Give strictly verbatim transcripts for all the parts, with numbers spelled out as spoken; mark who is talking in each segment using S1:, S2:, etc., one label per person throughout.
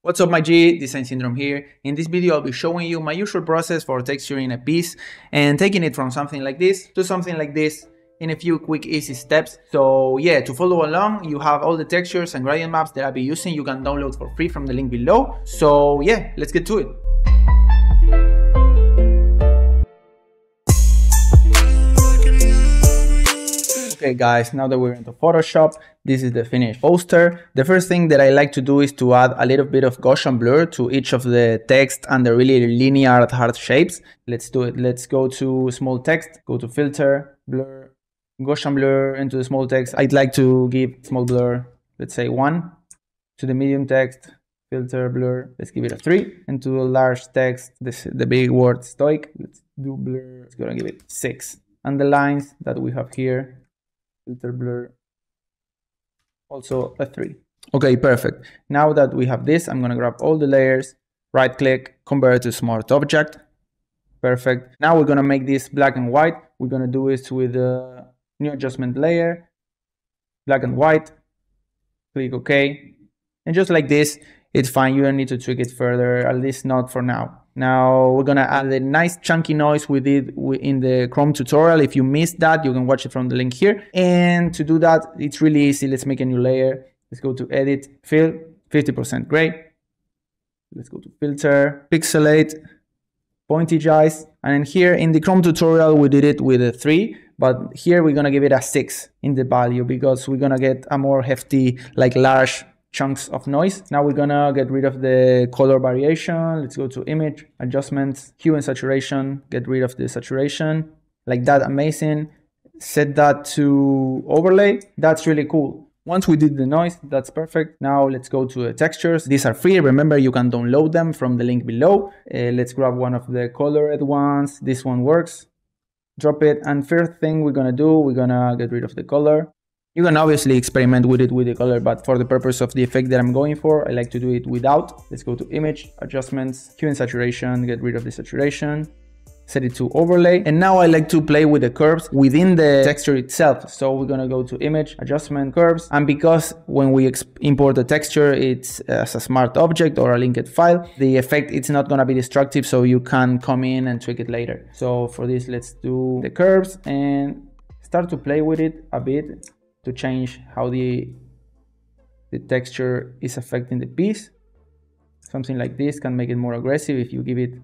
S1: What's up my G, Design Syndrome here. In this video I'll be showing you my usual process for texturing a piece and taking it from something like this to something like this in a few quick easy steps. So yeah, to follow along you have all the textures and gradient maps that I'll be using. You can download for free from the link below. So yeah, let's get to it. Okay guys, now that we're into Photoshop, this is the finished poster. The first thing that I like to do is to add a little bit of Gaussian blur to each of the text and the really linear hard shapes. Let's do it. Let's go to small text, go to filter, blur, Gaussian blur into the small text. I'd like to give small blur, let's say one. To the medium text, filter, blur, let's give it a three. And to the large text, this the big word stoic, let's do blur, let's go and give it six. And the lines that we have here, filter, blur, also a three. Okay, perfect. Now that we have this, I'm gonna grab all the layers, right click, convert to smart object. Perfect. Now we're gonna make this black and white. We're gonna do this with a new adjustment layer, black and white, click OK. And just like this, it's fine. You don't need to tweak it further, at least not for now. Now we're gonna add a nice chunky noise we did in the Chrome tutorial. If you missed that, you can watch it from the link here. And to do that, it's really easy. Let's make a new layer. Let's go to edit, fill, fifty percent gray. Let's go to filter, pixelate, pointigize. And then here in the Chrome tutorial, we did it with a three, but here we're gonna give it a six in the value because we're gonna get a more hefty, like large chunks of noise. Now we're gonna get rid of the color variation. Let's go to image, adjustments, hue and saturation, get rid of the saturation, like that, amazing. Set that to overlay, that's really cool. Once we did the noise, that's perfect. Now let's go to the textures. These are free, remember you can download them from the link below. Uh, let's grab one of the colored ones, this one works. Drop it, and first thing we're gonna do, we're gonna get rid of the color. You can obviously experiment with it with the color, but for the purpose of the effect that I'm going for, I like to do it without. Let's go to image, adjustments, hue and saturation, get rid of the saturation, set it to overlay. And now I like to play with the curves within the texture itself. So we're gonna go to image, adjustment, curves. And because when we import the texture, it's as a smart object or a linked file, the effect, it's not gonna be destructive, so you can come in and tweak it later. So for this, let's do the curves and start to play with it a bit, to change how the, the texture is affecting the piece. Something like this can make it more aggressive if you give it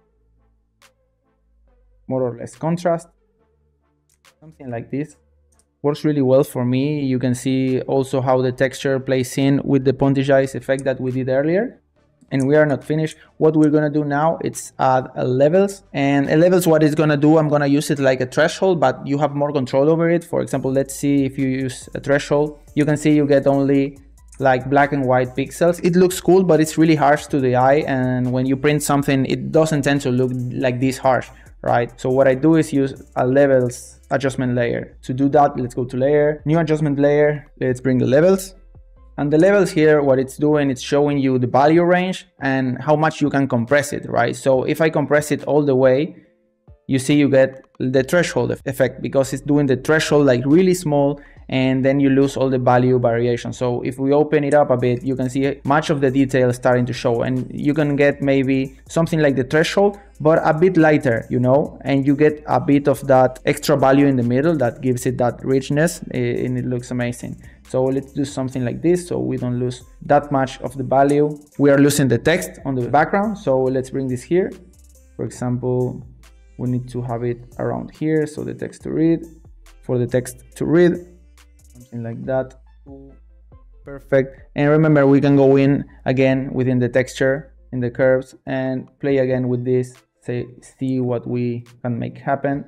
S1: more or less contrast. Something like this works really well for me. You can see also how the texture plays in with the pointigize effect that we did earlier. And we are not finished. What we're gonna do now is add a levels, and a levels, what it's gonna do, I'm gonna use it like a threshold, but you have more control over it. For example, let's see if you use a threshold, you can see you get only like black and white pixels. It looks cool, but it's really harsh to the eye, and when you print something, it doesn't tend to look like this harsh, right? So what I do is use a levels adjustment layer. To do that, let's go to layer, new adjustment layer, let's bring the levels. And the levels here, what it's doing, it's showing you the value range and how much you can compress it, right? So if I compress it all the way, you see you get the threshold effect because it's doing the threshold like really small, and then you lose all the value variation. So if we open it up a bit, you can see much of the detail starting to show, and you can get maybe something like the threshold, but a bit lighter, you know, and you get a bit of that extra value in the middle that gives it that richness, and it looks amazing. So let's do something like this so we don't lose that much of the value. We are losing the text on the background, so let's bring this here. For example, we need to have it around here, so the text to read, for the text to read, something like that. Perfect. And remember, we can go in again within the texture in the curves and play again with this, say, see what we can make happen.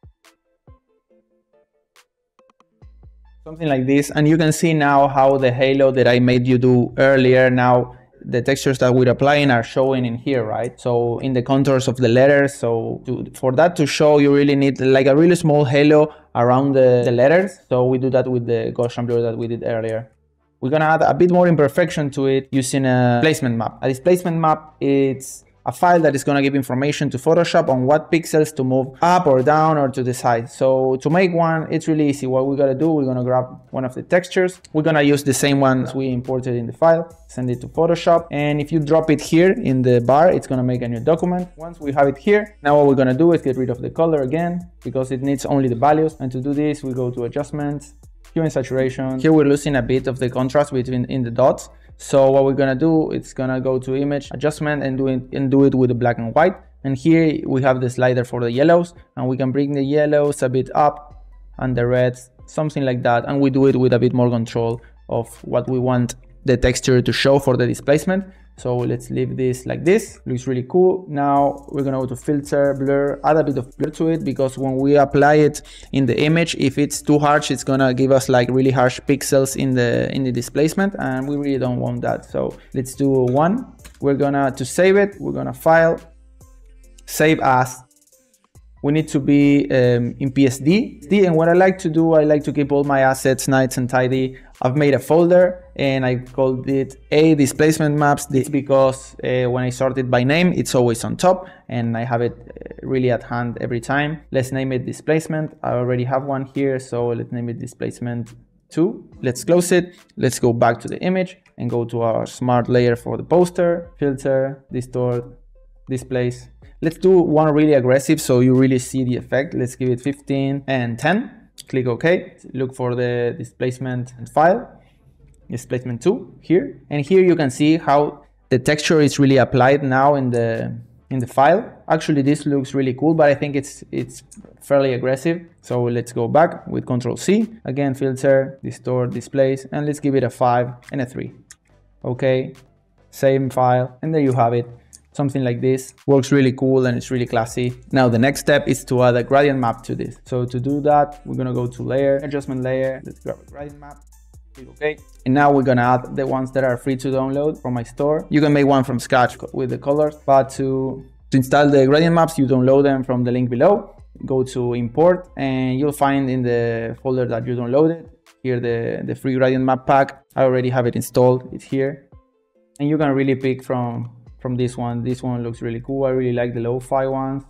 S1: Something like this, and you can see now how the halo that I made you do earlier, now the textures that we're applying are showing in here, right? So in the contours of the letters, so to, for that to show, you really need like a really small halo around the, the letters. So we do that with the Gaussian blur that we did earlier. We're gonna add a bit more imperfection to it using a placement map. A displacement map, it's a a file that is going to give information to Photoshop on what pixels to move up or down or to the side. So to make one, it's really easy. What we got to do, we're going to grab one of the textures. We're going to use the same ones we imported in the file, send it to Photoshop. And if you drop it here in the bar, it's going to make a new document. Once we have it here, now what we're going to do is get rid of the color again, because it needs only the values. And to do this, we go to adjustments, here in saturation. Here we're losing a bit of the contrast between in the dots. So what we're gonna do, it's gonna go to image adjustment and do it and do it with the black and white. And here we have the slider for the yellows, and we can bring the yellows a bit up and the reds, something like that. And we do it with a bit more control of what we want the texture to show for the displacement. So let's leave this like this. Looks really cool. Now we're gonna go to filter, blur, add a bit of blur to it, because when we apply it in the image, if it's too harsh, it's gonna give us like really harsh pixels in the in the displacement, and we really don't want that. So let's do one. We're gonna to save it, we're gonna file, save as. We need to be um, in P S D. And what I like to do, I like to keep all my assets nice and tidy. I've made a folder and I called it A displacement maps. This because uh, when I sort it by name, it's always on top and I have it really at hand every time. Let's name it displacement. I already have one here, so let's name it displacement two. Let's close it. Let's go back to the image and go to our smart layer for the poster, filter, distort, displace. Let's do one really aggressive so you really see the effect. Let's give it fifteen and ten. Click OK. Look for the displacement file, displacement two here. And here you can see how the texture is really applied now in the in the file. Actually, this looks really cool, but I think it's it's fairly aggressive. So let's go back with control C. Again, filter, distort, displace, and let's give it a five and a three. OK, same file, and there you have it. Something like this works really cool and it's really classy. Now the next step is to add a gradient map to this. So to do that, we're gonna go to layer, adjustment layer. Let's grab a gradient map. Click OK. And now we're gonna add the ones that are free to download from my store. You can make one from scratch with the colors, but to, to install the gradient maps, you download them from the link below. Go to import and you'll find in the folder that you downloaded here the, the free gradient map pack. I already have it installed, it's here. And you can really pick from from this one. This one looks really cool. I really like the lo-fi ones.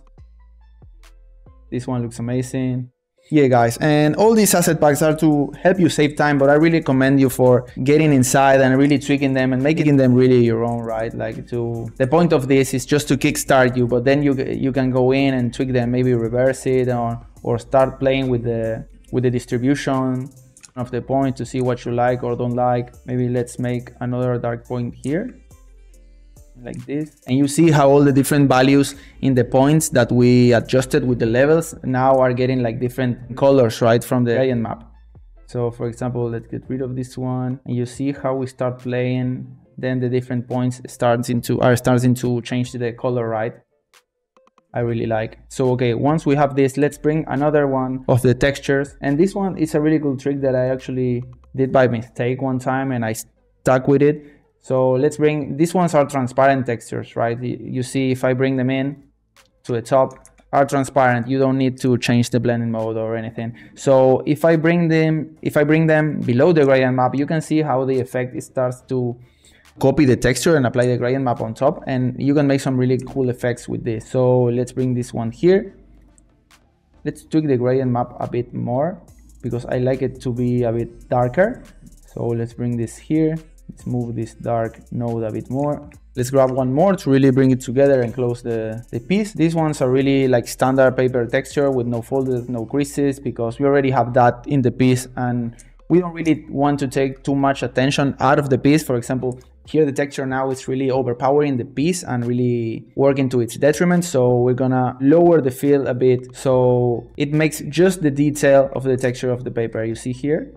S1: This one looks amazing. Yeah guys, and all these asset packs are to help you save time, but I really commend you for getting inside and really tweaking them and making them really your own, right? Like to the point of this is just to kickstart you, but then you you can go in and tweak them, maybe reverse it or or start playing with the with the distribution of the point to see what you like or don't like. Maybe let's make another dark point here, like this, and you see how all the different values in the points that we adjusted with the levels now are getting like different colors, right, from the gradient map. So for example, let's get rid of this one, and you see how we start playing, then the different points starts into are starting to change the color, right? I really like. So okay, once we have this, let's bring another one of the textures, and this one is a really cool trick that I actually did by mistake one time and I stuck with it. So let's bring, these ones are transparent textures, right? You see if I bring them in to the top, are transparent. You don't need to change the blending mode or anything. So if I bring them, if I bring them below the gradient map, you can see how the effect starts to copy the texture and apply the gradient map on top. And you can make some really cool effects with this. So let's bring this one here. Let's tweak the gradient map a bit more because I like it to be a bit darker. So let's bring this here. Let's move this dark node a bit more. Let's grab one more to really bring it together and close the, the piece. These ones are really like standard paper texture with no folders, no creases, because we already have that in the piece and we don't really want to take too much attention out of the piece. For example, here the texture now is really overpowering the piece and really working to its detriment. So we're gonna lower the fill a bit so it makes just the detail of the texture of the paper. You see here,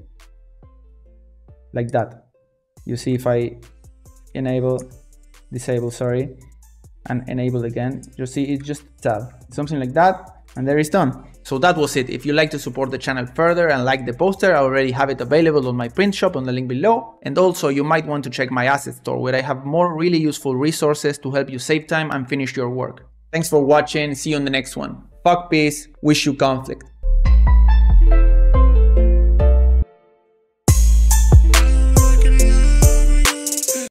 S1: like that. You see if I enable, disable, sorry, and enable again, you see it just tell something like that, and there it's done. So that was it. If you'd like to support the channel further and like the poster, I already have it available on my print shop on the link below. And also you might want to check my asset store where I have more really useful resources to help you save time and finish your work. Thanks for watching. See you on the next one. Fuck peace. Wish you conflict.